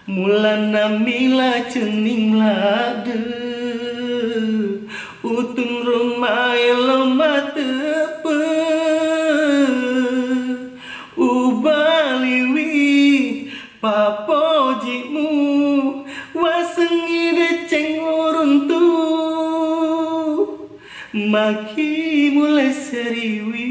Mulana mila cening lade utun rumai lomba tepe ubaliwi papojimu wasengi deceng uruntu maki mulai seriwi.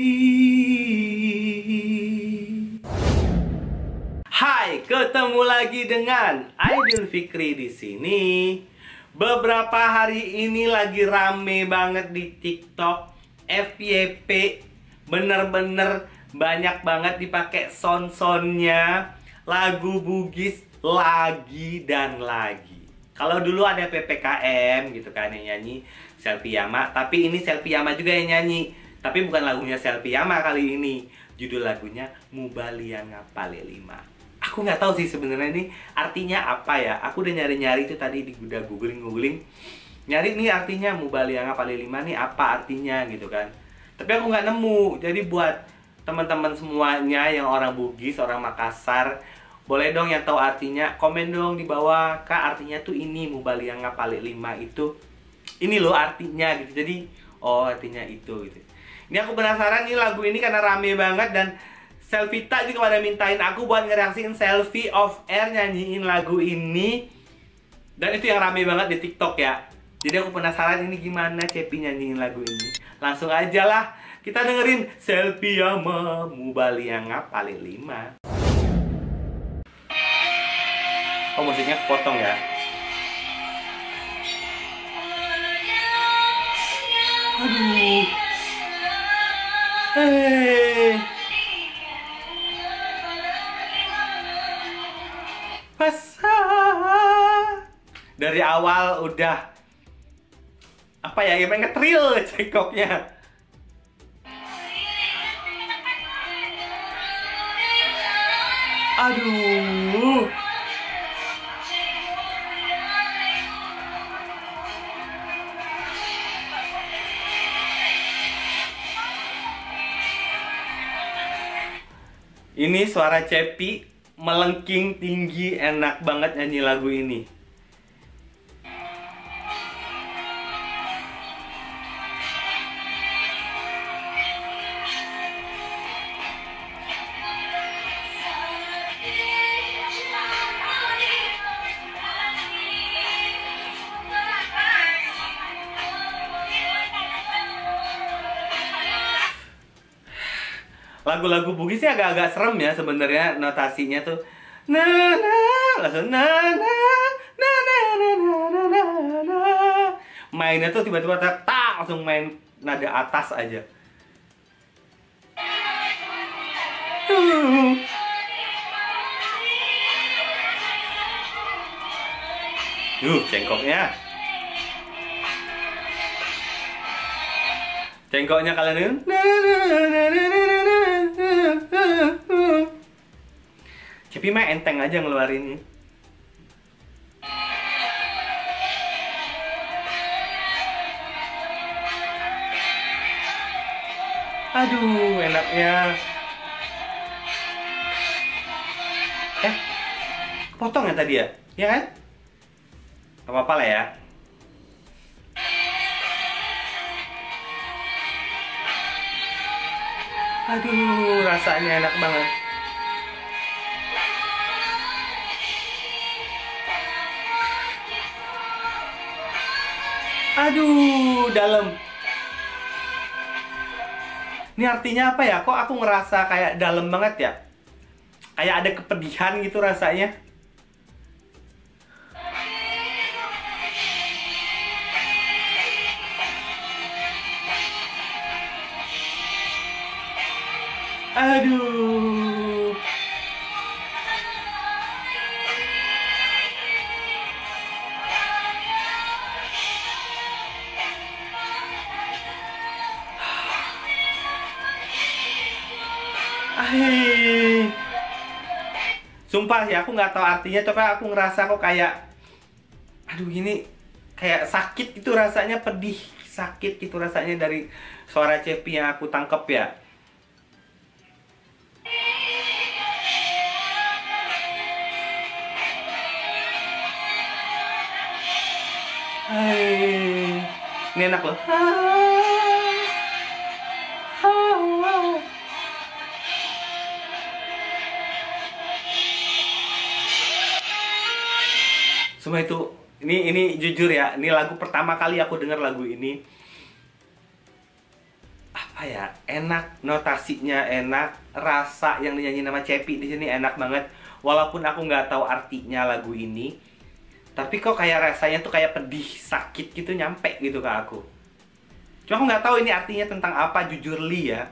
Hai, ketemu lagi dengan Aidil Fikri di sini. Beberapa hari ini lagi rame banget di TikTok, FYP, bener-bener banyak banget dipakai sound-soundnya lagu Bugis lagi dan lagi. Kalau dulu ada PPKM gitu kan yang nyanyi Selfie Yama, tapi ini Selfie Yama juga yang nyanyi. Tapi bukan lagunya Selfie Yama kali ini. Judul lagunya Mubaliang Ngapale 5. Aku nggak tahu sih sebenarnya ini artinya apa ya. Aku udah nyari-nyari itu tadi udah googling. Nyari nih artinya Mubaliang Ngapale 5 nih apa artinya gitu kan. Tapi aku nggak nemu. Jadi buat teman-teman semuanya yang orang Bugis, orang Makassar, boleh dong yang tahu artinya komen dong di bawah. Kak, artinya tuh ini Mubaliang Ngapale 5 itu ini loh artinya gitu. Jadi oh artinya itu gitu. Ini aku penasaran nih lagu ini karena rame banget dan Selvita juga pada mintain aku buat ngereaksiin selfie off air nyanyiin lagu ini. Dan itu yang rame banget di TikTok ya. Jadi aku penasaran ini gimana Cepi nyanyiin lagu ini. Langsung aja lah kita dengerin Selfie Yama Mubaliang Ngapale 5. Oh, musiknya kepotong ya. Aduh. Dari awal udah apa ya, yang ngetril cekoknya. Aduh. Ini suara Cepi melengking tinggi, enak banget nyanyi lagu ini. Lagu-lagu Bugis sih agak-agak serem ya sebenarnya, notasinya tuh na na langsung na na na na na na na na. Mainnya tuh tiba-tiba tak langsung main nada atas aja. Cengkoknya. Cengkoknya kalian Cepi mah enteng aja ngeluarinnya. Aduh, enaknya. Potong ya tadi ya? Ya kan? Gak apa-apa lah ya. Aduh, rasanya enak banget. Aduh, dalam. Ini artinya apa ya? Kok aku ngerasa kayak dalam banget ya? Kayak ada kepedihan gitu rasanya. Aduh. Sumpah ya, aku nggak tahu artinya, tapi aku ngerasa kok kayak, aduh ini kayak sakit gitu rasanya, pedih, sakit gitu rasanya dari suara Cepi yang aku tangkep ya. Hai. Ini enak loh. Semua itu, ini jujur ya, ini lagu pertama kali aku dengar lagu ini. Apa ya, enak, notasinya enak, rasa yang dinyanyi nama Cepi di sini enak banget. Walaupun aku nggak tahu artinya lagu ini, tapi kok kayak rasanya tuh kayak pedih, sakit gitu nyampe gitu ke aku. Cuma aku nggak tahu ini artinya tentang apa, jujur Li ya.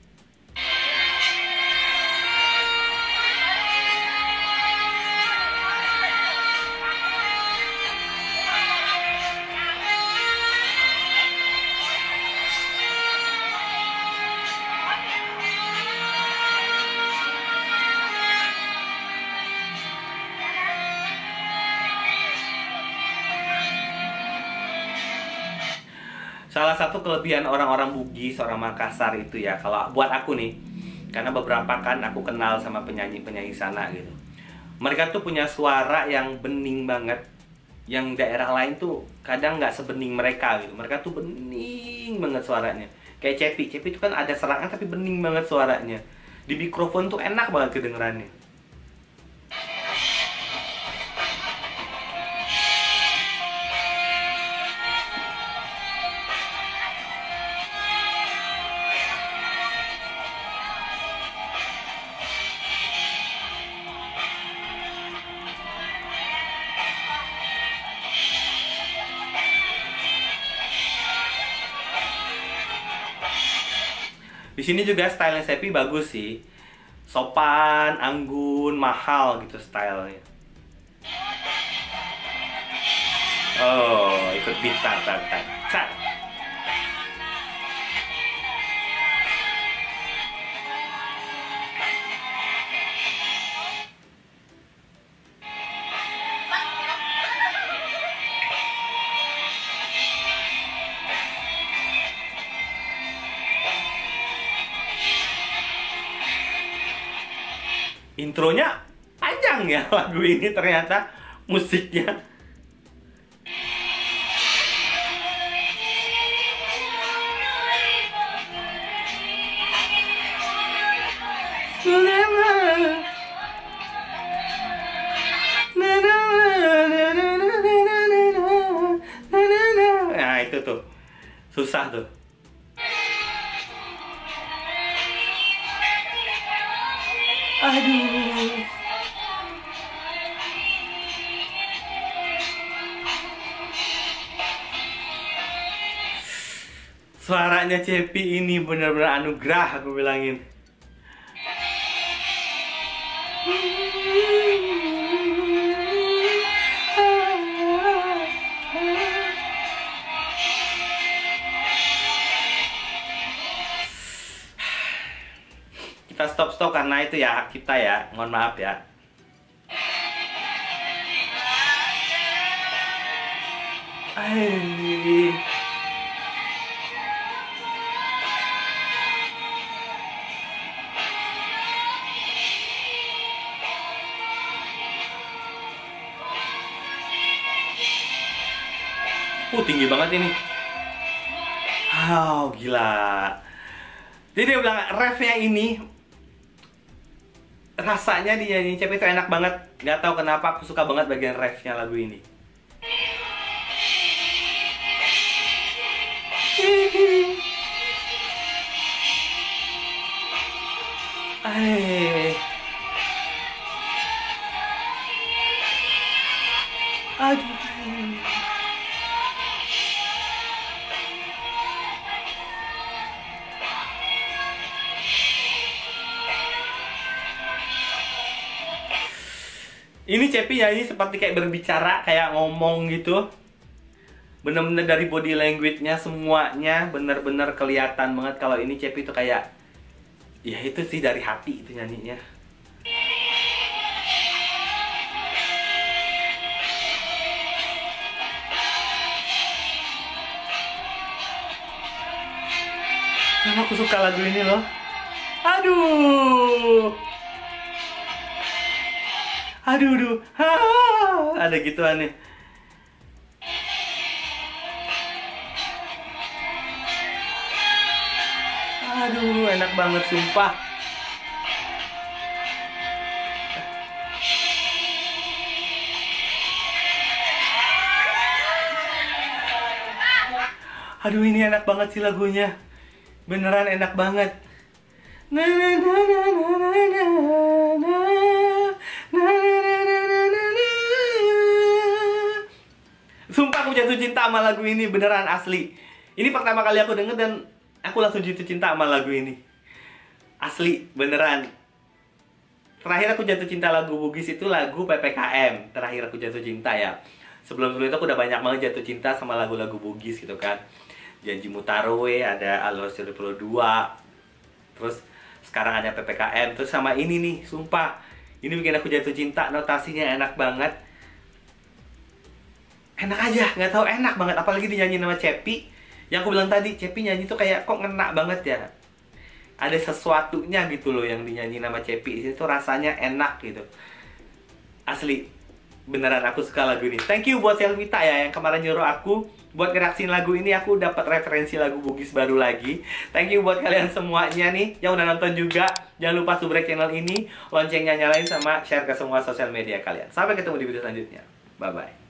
Salah satu kelebihan orang-orang Bugis, orang Makassar itu ya, kalau buat aku nih, karena beberapa kan aku kenal sama penyanyi-penyanyi sana gitu. Mereka tuh punya suara yang bening banget, yang daerah lain tuh kadang nggak sebening mereka gitu. Mereka tuh bening banget suaranya. Kayak Cepi, Cepi itu kan ada serangan tapi bening banget suaranya. Di mikrofon tuh enak banget kedengerannya. Di sini juga stylenya Seppi bagus sih. Sopan, anggun, mahal gitu stylenya. Oh, ikut beat tar. Intronya panjang ya lagu ini ternyata musiknya. Nah itu tuh susah tuh. Aduh. Suaranya Cepi ini benar-benar anugerah aku bilangin. Kita stop karena itu ya hak kita ya, mohon maaf ya. Tinggi banget ini. Wow, gila. Jadi dia bilang refnya ini rasanya di nyanyi Cepi itu enak banget. Gak tahu kenapa aku suka banget bagian refnya lagu ini. Aduh. Ini Cepi nyanyi seperti kayak berbicara, kayak ngomong gitu. Bener-bener dari body language-nya semuanya bener-bener kelihatan banget kalau ini Cepi itu kayak, ya itu sih dari hati itu nyanyinya. Karena aku suka lagu ini loh. Aduh. Aduh. Ada gituan nih. Aduh, enak banget sumpah. Aduh, ini enak banget sih lagunya. Beneran enak banget. Na na na na na na na na na na na na na. Sumpah aku jatuh cinta sama lagu ini, beneran asli. Ini pertama kali aku denger dan aku langsung jatuh cinta sama lagu ini. Asli, beneran. Terakhir aku jatuh cinta lagu Bugis itu lagu PPKM. Terakhir aku jatuh cinta ya. Sebelum itu aku udah banyak banget jatuh cinta sama lagu-lagu Bugis gitu kan. Janjimu Taruwe, ada Alor 92. Terus sekarang ada PPKM. Terus sama ini nih, sumpah. Ini bikin aku jatuh cinta, notasinya enak banget. Enak aja, nggak tahu enak banget. Apalagi dinyanyi nama Cepi. Yang aku bilang tadi, Cepi nyanyi tuh kayak kok ngena banget ya. Ada sesuatunya gitu loh yang dinyanyi nama Cepi. Itu rasanya enak gitu. Asli, beneran aku suka lagu ini. Thank you buat Selvita ya yang kemarin nyuruh aku buat ngereaksin lagu ini. Aku dapat referensi lagu Bugis baru lagi. Thank you buat kalian semuanya nih yang udah nonton juga. Jangan lupa subrek channel ini, loncengnya nyalain, sama share ke semua sosial media kalian. Sampai ketemu di video selanjutnya. Bye bye.